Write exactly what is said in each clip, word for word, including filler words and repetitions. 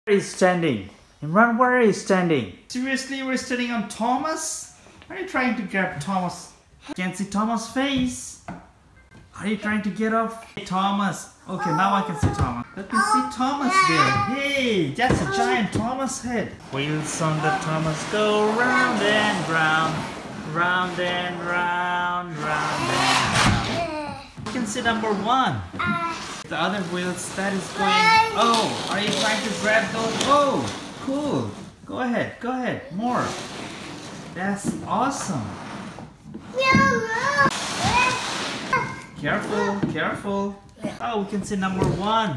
Where is standing? Imran, where is standing? Seriously, we're standing on Thomas? Are you trying to grab Thomas? Can't see Thomas' face. Are you trying to get off? Hey, Thomas. Okay, now I can see Thomas. Let me see Thomas there. Hey, that's a giant Thomas head. Wheels on the Thomas go round and round. Round and round, round and round. You can see number one. The other wheels, that is going... Oh, are you trying to grab those? Oh, cool. Go ahead, go ahead. More. That's awesome. Careful, careful. Oh, we can see number one.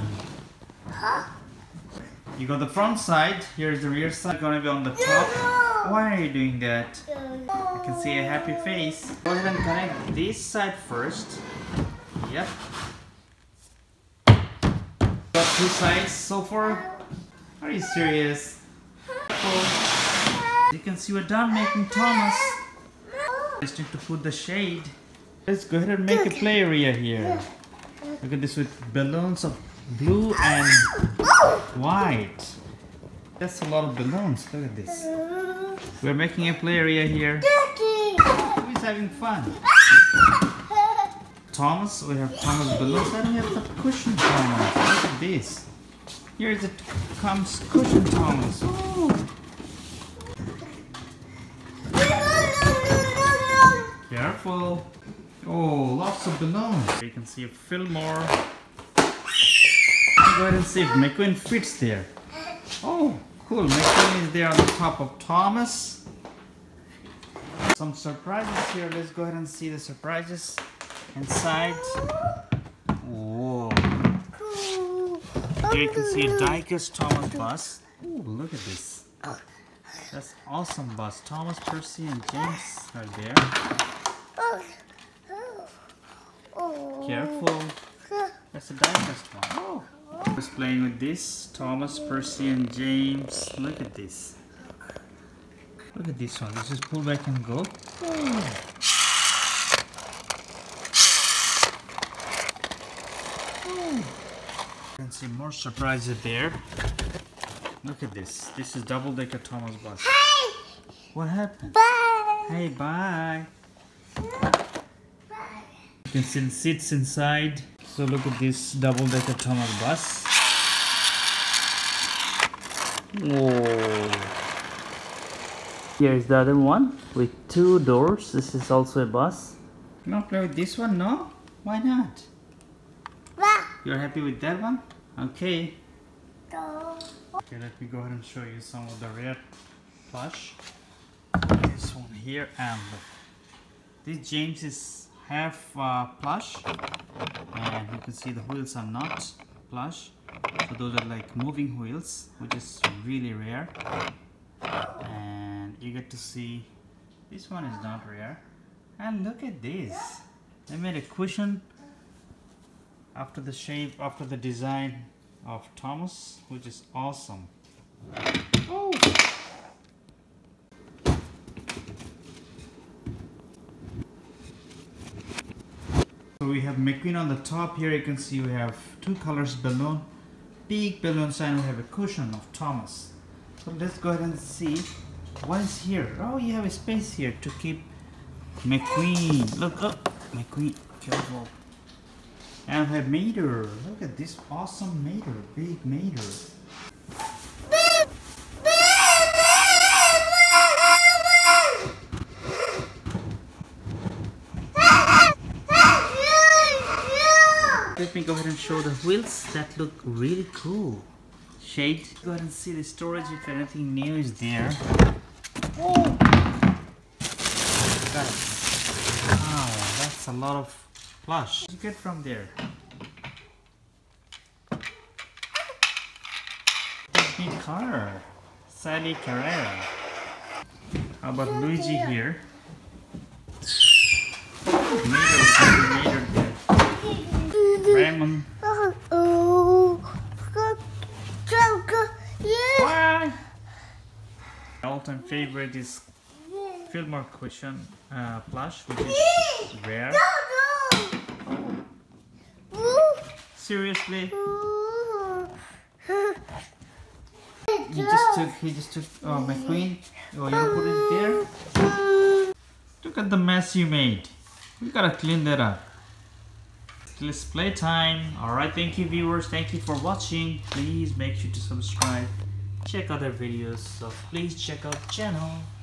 You got the front side. Here's the rear side. Gonna be on the top. Why are you doing that? I can see a happy face. Go ahead and connect this side first. Yep. Got two sides so far. Are you serious? You can see we're done making Thomas. Just need to put the shade. Let's go ahead and make a play area here. Look at this with balloons of blue and white. That's a lot of balloons. Look at this. We're making a play area here. Who's having fun? Thomas, we have Thomas balloons and we have the cushion Thomas. Look at this. Here it comes cushion Thomas. Ooh. Careful. Oh, lots of balloons. You can see a Fillmore. Go ahead and see if McQueen fits there. Oh, cool. McQueen is there on the top of Thomas. Some surprises here. Let's go ahead and see the surprises inside. Whoa. Here you can see a diecast Thomas bus. Ooh, look at this. That's awesome bus. Thomas, Percy, and James are there. Careful. That's a diecast one. Oh. I was playing with this. Thomas, Percy, and James. Look at this. Look at this one. Let's just pull back and go. Oh. Oh. You can see more surprises there. Look at this. This is double-decker Thomas bus. Hey! What happened? Bye! Hey, bye! You can see the seats inside. So look at this double-decker Thomas bus. Whoa! Here is the other one with two doors. This is also a bus. You want to play with this one? No? Why not? You're happy with that one? Okay. Okay, let me go ahead and show you some of the rare plush. This one here, and this James is half uh, plush, and you can see the wheels are not plush, so those are like moving wheels, which is really rare. And you get to see this one is not rare. And look at this, they made a cushion after the shape, after the design of Thomas, which is awesome. Oh. So we have McQueen on the top. Here you can see we have two colors balloon, big balloons, and we have a cushion of Thomas. So let's go ahead and see what is here. Oh, you have a space here to keep McQueen. Look up, oh, McQueen, careful. And we have Mater. Look at this awesome Mater, big Mater. Let me go ahead and show the wheels that look really cool. Shade. Go ahead and see the storage if anything new is there. Oh! Wow, that's a lot of plush. What you get from there? Neat car. Sally Carrera. How about Luigi here? Mater, Mater there. Raymond. Why? My all-time favorite is Fillmore cushion uh, plush, which is rare. Seriously? He just took, he just took, oh, my queen. Oh, you put it there? Look at the mess you made. We gotta clean that up. Let's play time. Alright, thank you viewers. Thank you for watching. Please make sure to subscribe. Check other videos. So please check out the channel.